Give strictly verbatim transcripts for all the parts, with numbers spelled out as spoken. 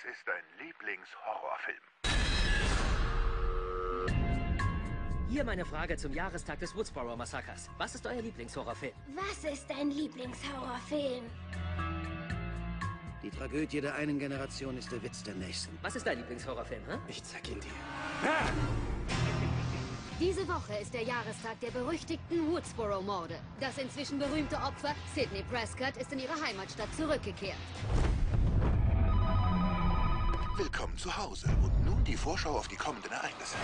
ist dein Lieblingshorrorfilm? Hier meine Frage zum Jahrestag des Woodsboro-Massakers. Was ist euer Lieblingshorrorfilm? Was ist dein Lieblingshorrorfilm? Die Tragödie der einen Generation ist der Witz der nächsten. Was ist dein Lieblingshorrorfilm, hä? Ich zeig ihn dir. Diese Woche ist der Jahrestag der berüchtigten Woodsboro-Morde. Das inzwischen berühmte Opfer, Sidney Prescott, ist in ihre Heimatstadt zurückgekehrt. Willkommen zu Hause. Und nun die Vorschau auf die kommenden Ereignisse.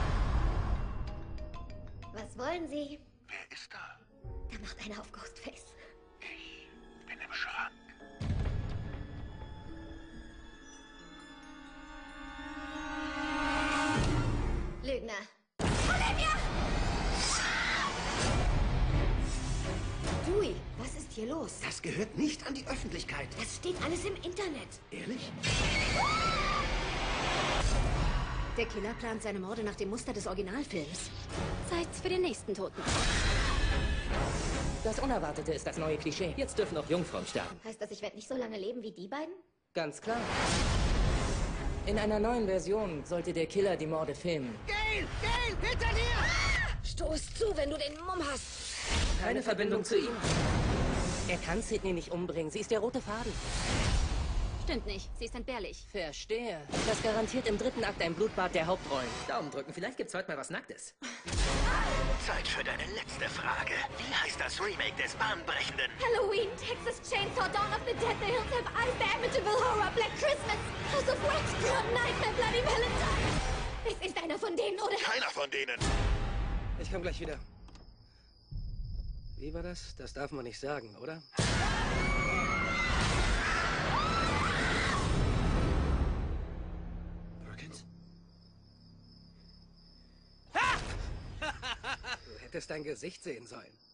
Was wollen Sie? Wer ist da? Da macht einer auf Ghostface. Ich bin im Schrank. Lügner. Olivia! Dewey, was ist hier los? Das gehört nicht an die Öffentlichkeit. Das steht alles im Internet. Ehrlich? Der Killer plant seine Morde nach dem Muster des Originalfilms. Zeit's für den nächsten Toten. Das Unerwartete ist das neue Klischee. Jetzt dürfen auch Jungfrauen sterben. Heißt das, ich werde nicht so lange leben wie die beiden? Ganz klar. In einer neuen Version sollte der Killer die Morde filmen. Gail! Gail! Hinter dir! Stoß zu, wenn du den Mumm hast. Keine Verbindung zu ihm. Er kann Sidney nicht umbringen. Sie ist der rote Faden. Stimmt nicht, sie ist entbehrlich. Verstehe. Das garantiert im dritten Akt ein Blutbad der Hauptrollen. Daumen drücken, vielleicht gibt's heute mal was Nacktes. Zeit für deine letzte Frage. Wie heißt das Remake des Bahnbrechenden? Halloween, Texas Chainsaw, Dawn of the Dead, The Hills Have Eyes, The Amityville Horror, Black Christmas, House of Wax, Prom Nightmare, Bloody Valentine. Es ist einer von denen, oder? Keiner von denen. Ich komm gleich wieder. Wie war das? Das darf man nicht sagen, oder? Perkins? Du hättest dein Gesicht sehen sollen.